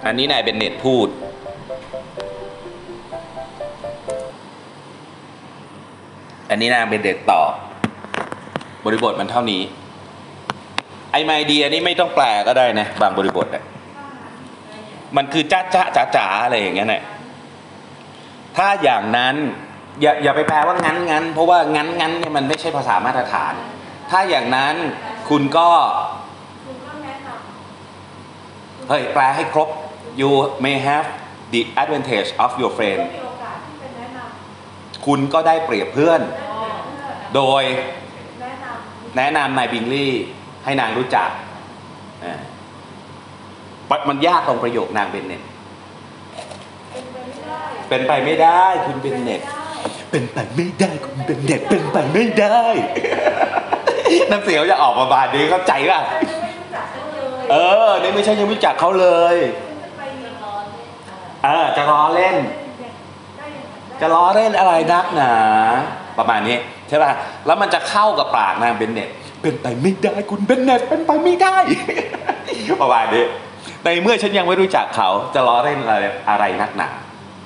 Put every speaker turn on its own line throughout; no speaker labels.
อันนี้นายเบนเน็ตพูดอันนี้นางเบนเน็ตตอบบริบทมันเท่านี้ไอ้ไมเดียนี่ไม่ต้องแปลก็ได้นะบางบริบทเนี่ยมันคือจ้าจ้าจ๋าจ๋าอะไรอย่างเงี้ยเนี่ยถ้าอย่างนั้นอย่าไปแปลว่างั้นเพราะว่างั้นเนี่ยมันไม่ใช่ภาษามาตรฐานถ้าอย่างนั้นคุณก็เฮ้ยแปลให้ครบ you may have the advantage of your friend คุณก็ได้เปรียบเพื่อนโดยแนะนำนายบิงลี่ให้นางรู้จักมันยากตรงประโยคนางเบนเน็ตเป็นไปไม่ได้คุณเบนเน็ตเป็นไปไม่ได้คุณเบนเน็ตเป็นไปไม่ได้น้ำเสียงจะออกมาบาดนี้เข้าใจป่ะนี่ไม่ใช่ยังไม่รู้จักเขาเลยจะล้อเล่นอะไรนักหนาประมาณนี้ใช่ป่ะแล้วมันจะเข้ากับปากนางเบนเน็ตเป็นไปไม่ได้คุณเบนเน็ตเป็นไปไม่ได้ประมาณนี้ในเมื่อฉันยังไม่รู้จักเขาจะล้อเล่นอะไรนักหนา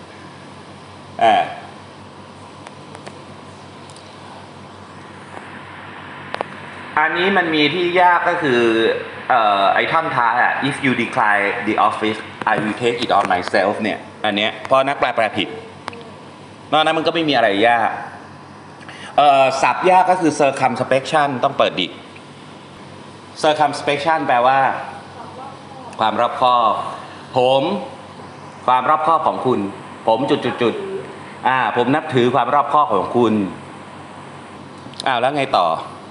อันนี้มันมีที่ยากก็คือไอ้ท่อนท้ายif you decline the office I will take it on myself เนี่ยอันเนี้ยเพราะนักแปลผิดนอกนั้นมันก็ไม่มีอะไรยากศัพท์ยากก็คือ circumspection ต้องเปิดดิ circumspection แปลว่าความรอบคอบความรอบคอบของคุณผมจุดผมนับถือความรอบคอบของคุณแล้วไงต่อ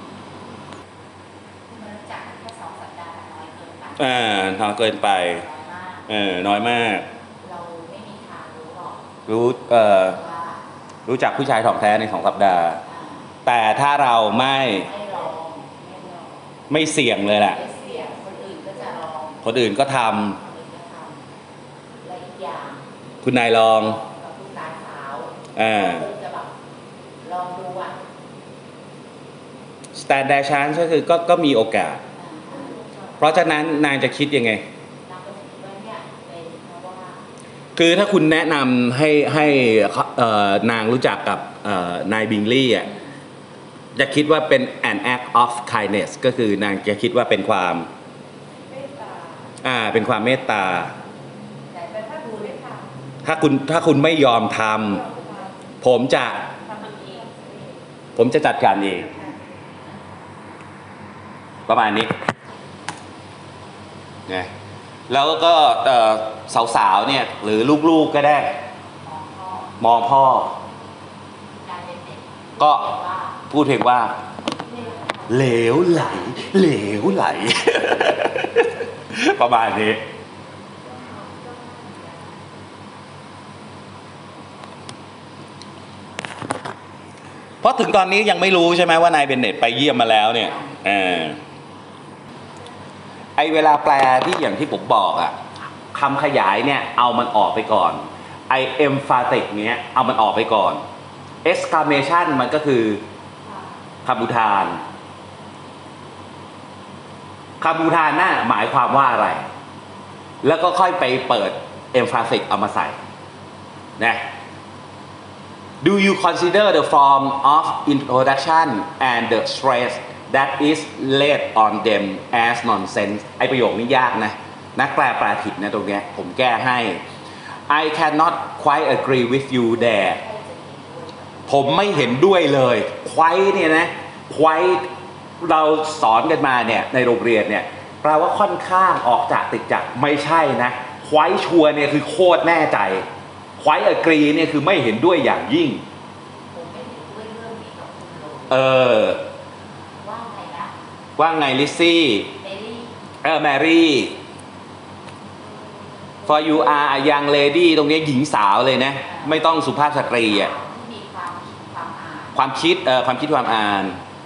น้อยเกินไปน้อยมากเราไม่มีทางรู้หรอกรู้จักผู้ชายถ่องแท้ใน2 สัปดาห์แต่ถ้าเราไม่เสี่ยงเลยแหละคนอื่นก็ทำคุณนายลองstandard chance ก็คือก็มีโอกาสเพราะฉะนั้นนายจะคิดยังไงคือถ้าคุณแนะนำให้นางรู้จักกับนายบิงลี่จะคิดว่าเป็น an act of kindness ก็คือนางจะคิดว่าเป็นความเป็นความเมตตาถ้าคุณไม่ยอมทำผมจะจัดการเองประมาณนี้นะแล้วก็สาวๆเนี่ยหรือลูกๆก็ได้มองพ่อก็พูดเพียงว่าเหลวไหล ประมาณนี้เพราะถึงตอนนี้ยังไม่รู้ใช่ไหมว่านายเบนเน็ตไปเยี่ยมมาแล้วเนี่ยไอเวลาแปลที่อย่างที่ผมบอกคำขยายเนี่ยเอามันออกไปก่อนไอemphatic เนี้ยเอามันออกไปก่อน exclamation มันก็คือคำอุทานน่ะหมายความว่าอะไรแล้วก็ค่อยไปเปิด emphatic เอามาใส่นะ Do you consider the form of introduction and the stress that is laid on them as nonsense ไอประโยคนี้ยากนะนักแปลผิดนะตรงเนี้ยผมแก้ให้ I cannot quite agree with you there ผมไม่เห็นด้วยเลย quite เนี่ยนะ quite เราสอนกันมาเนี่ยในโรงเรียนเนี่ยแปลว่าค่อนข้างออกจากติดจากไม่ใช่นะ quite ชัวร์เนี่ยคือโคตรแน่ใจ quite agree เนี่ยคือไม่เห็นด้วยอย่างยิ่งว่าไงลิซซี่แมรี่ for you are a young lady ตรงนี้หญิงสาวเลยนะไม่ต้องสุภาพสตรีความคิดความอ่าน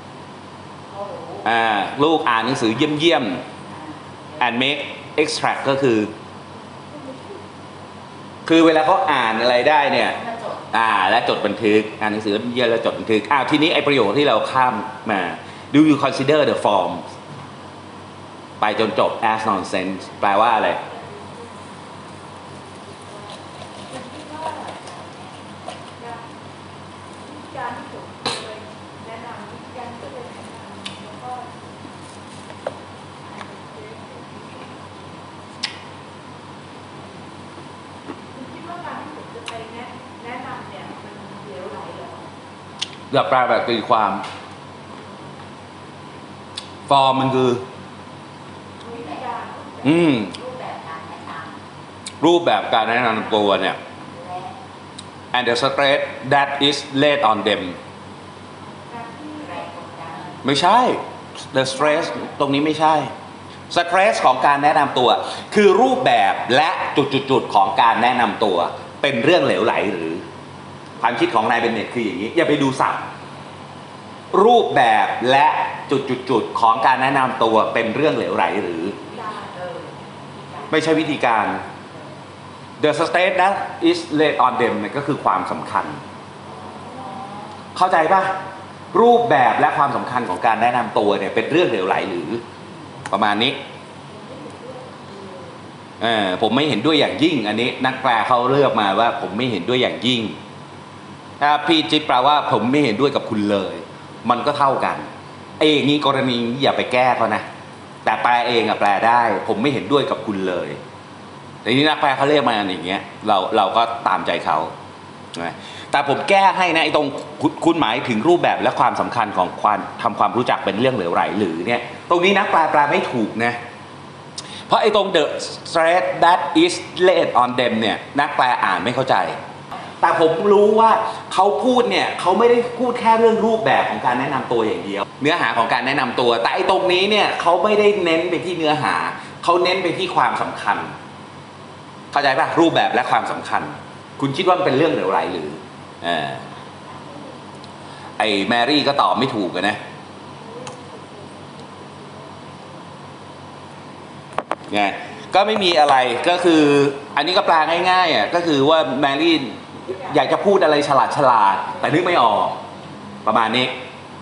ลูกอ่านหนังสือเยี่ยม and make extract ก็คือเวลาเขาอ่านอะไรได้เนี่ยและจดบันทึกอ่านหนังสือเยี่ยมแล้วจดบันทึกทีนี้ไอประโยคที่เราข้ามมา Do you consider the form ไปจนจบ as nonsense แปลว่าอะไรอย่าแปลแบบตีความ form มันคือรูปแบบการแนะนำตัวเนี่ย and the stress that is laid on them ไม่ใช่ the stress ตรงนี้ไม่ใช่ stress ของการแนะนำตัวคือรูปแบบและจุดๆของการแนะนำตัวเป็นเรื่องเหลวไหลหรือความคิดของนายเบนเน็ตคืออย่างนี้อย่าไปดูศัพท์รูปแบบและจุดๆของการแนะนำตัวเป็นเรื่องเหลวไหลหรือไม่ใช่วิธีการ the stress that is laid on them ก็คือความสำคัญเข้าใจป่ะรูปแบบและความสำคัญของการแนะนำตัวเนี่ยเป็นเรื่องเหลวไหลหรือประมาณนี้ผมไม่เห็นด้วยอย่างยิ่งอันนี้นักแปลเขาเลือกมาว่าผมไม่เห็นด้วยอย่างยิ่งถ้าพี่จิ๊บแปลว่าผมไม่เห็นด้วยกับคุณเลยมันก็เท่ากันงี้กรณีอย่าไปแก้เขานะแต่แปลเองแปลได้ผมไม่เห็นด้วยกับคุณเลยแต่นี้นักแปลเขาเรียกมาอย่างเงี้ยเราก็ตามใจเขาแต่ผมแก้ให้นะไอ้ตรงคุณหมายถึงรูปแบบและความสำคัญของความทำความรู้จักเป็นเรื่องเหลวไหลหรือเนี่ยตรงนี้นักแปลไม่ถูกนะเพราะไอ้ตรง the stress that is laid on them เนี่ยนักแปลอ่านไม่เข้าใจแต่ผมรู้ว่าเขาพูดเนี่ยเขาไม่ได้พูดแค่เรื่องรูปแบบของการแนะนำตัวอย่างเดียวเนื้อหาของการแนะนำตัวแต่ไอ้ตรงนี้เนี่ยเขาไม่ได้เน้นไปที่เนื้อหาเขาเน้นไปที่ความสำคัญเข้าใจป่ะรูปแบบและความสำคัญคุณคิดว่ามันเป็นเรื่องเหลวไหลหรือไอ้แมรี่ก็ตอบไม่ถูกนะไงก็ไม่มีอะไรก็คืออันนี้ก็แปลง่ายๆก็คือว่าแมรี่อยากจะพูดอะไรฉลาดแต่นึกไม่ออกประมาณนี้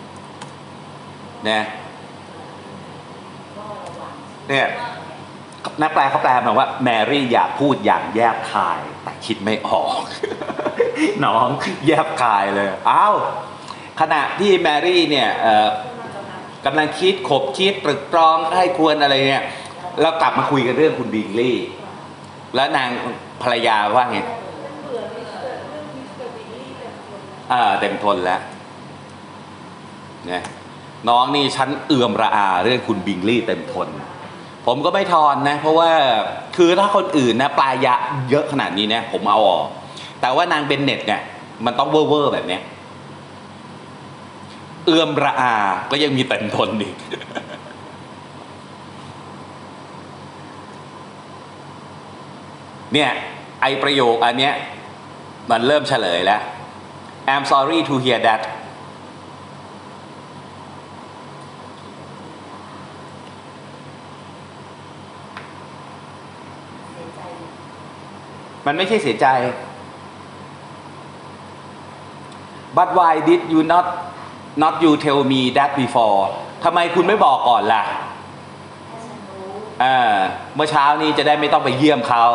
เนี่ยนักแปลเขาแปลมาว่าแมรี่อยากพูดอย่างแยบคายแต่คิดไม่ออก น้องแยบคายเลยอ้าวขณะที่แมรี่เนี่ยกำลังคิดขบคิดตรึกตรองให้ควรอะไรเนี่ยเรากลับมาคุยกันเรื่องคุณบิงลี่แล้วนางภรรยาว่าไงเต็มทนแล้วเนี่ยน้องนี่ฉันเอื่อมระอาเรื่องคุณบิงลี่เต็มทนผมก็ไม่ทอนนะเพราะว่าคือถ้าคนอื่นนะปลายะเยอะขนาดนี้เนี่ยผมเอาออกแต่ว่านางเบนเน็ตเนี่ยมันต้องเวอร์แบบนี้เอื่อมระอาก็ยังมีเต็มทนอีก เนี่ยไอประโยคอันเนี้ยมันเริ่มเฉลยแล้ว I'm sorry to hear that มันไม่ใช่เสียใจ but why did you not you tell me that before ทำไมคุณไม่บอกก่อนล่ะเมื่อเช้านี้จะได้ไม่ต้องไปเยี่ยมเขา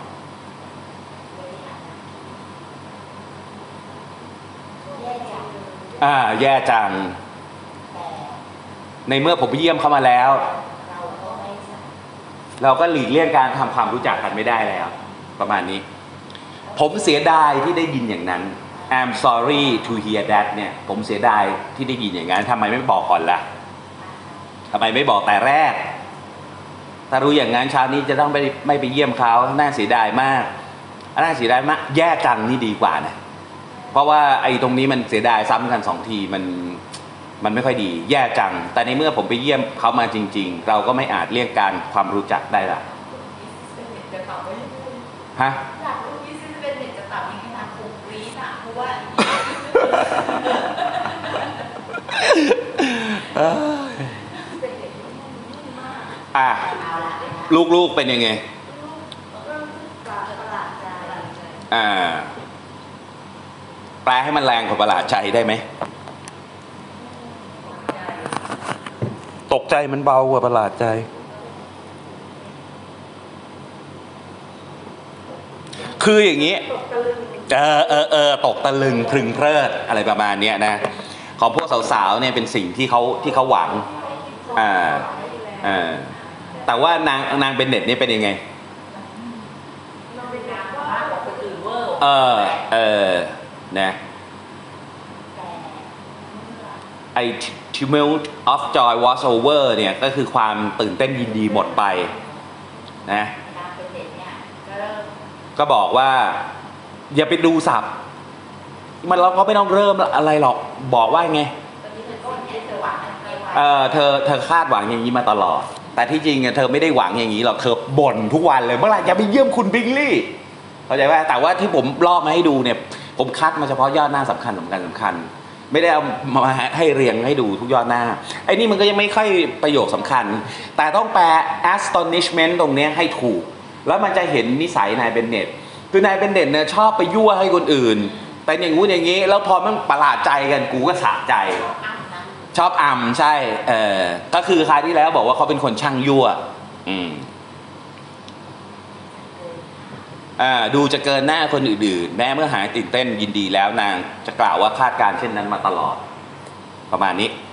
แย่จังในเมื่อผมไปเยี่ยมเขามาแล้วเราก็หลีกเลี่ยงการทำความรู้จักกันไม่ได้แล้วประมาณนี้ผมเสียดายที่ได้ยินอย่างนั้น I'm sorry to hear that เนี่ยผมเสียดายที่ได้ยินอย่างนั้นทำไมไม่บอกก่อนล่ะทำไมไม่บอกแต่แรกถ้ารู้อย่างนั้นเช้านี้จะต้องไม่ไปเยี่ยมเขาน่าเสียดายมากแย่จังนี่ดีกว่านะเพราะว่าไอ้ตรงนี้มันเสียดายซ้ำกัน2 ทีมันไม่ค่อยดีแย่จังแต่ในเมื่อผมไปเยี่ยมเขามาจริงๆเราก็ไม่อาจเลี่ยงการความรู้จักได้ละฮะลูกๆเป็นยังไงแปลให้มันแรงกว่าประหลาดใจได้ไหมตกใจมันเบากว่าประหลาดใจคืออย่างนี้ตกตะลึงพรึงเพลิดอะไรประมาณนี้นะของพวกสาวๆเนี่ยเป็นสิ่งที่เขาหวังแต่ว่านางเบนเน็ตนี่เป็นยังไงนะไอ้ tumult of joy was over เนี่ยก็คือความตื่นเต้นยินดีหมดไปนะก็บอกว่าอย่าไปดูสับมันเราก็ไม่ต้องเริ่มอะไรหรอกบอกว่าไงเธอคาดหวังอย่างนี้มาตลอดแต่ที่จริงเธอไม่ได้หวังอย่างนี้หรอกเธอบ่นทุกวันเลยเมื่อไหร่จะไปเยี่ยมคุณบิงลี่เข้าใจไหมแต่ว่าที่ผมลอกมาให้ดูเนี่ยผมคัดมาเฉพาะยอดหน้าสำคัญไม่ได้เอามาให้เรียงให้ดูทุกยอดหน้าไอ้นี่มันก็ยังไม่ค่อยประโยคสำคัญแต่ต้องแปล astonishment ตรงนี้ให้ถูกแล้วมันจะเห็นนิสัยนายเบนเน็ตคือนายเบนเน็ตเนี่ยชอบไปยั่วให้คนอื่นแต่อย่างงู้นอย่างนี้แล้วพอมันประหลาดใจกันกูก็สะใจชอบอ่ำใช่ก็คือคราวที่แล้วบอกว่าเขาเป็นคนช่างยั่วดูจะเกินหน้าคนอื่นๆแม้เมื่อหายตื่นเต้นยินดีแล้วนางจะกล่าวว่าคาดการเช่นนั้นมาตลอดประมาณนี้